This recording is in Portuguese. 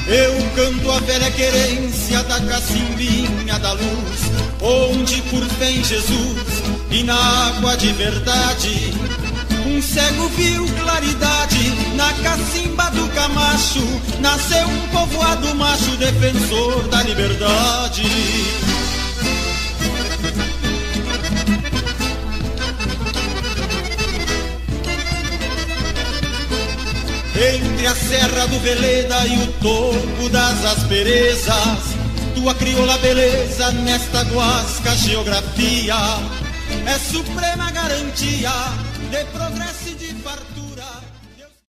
Eu canto a velha querência da cacimbinha da luz, onde por fé em Jesus e na água de verdade um cego viu claridade. Na cacimba do Camacho nasceu um povoado macho, defensor da liberdade. Entre a serra do Veleda e o topo das asperezas, tua crioula beleza nesta guasca geografia é suprema garantia de progresso.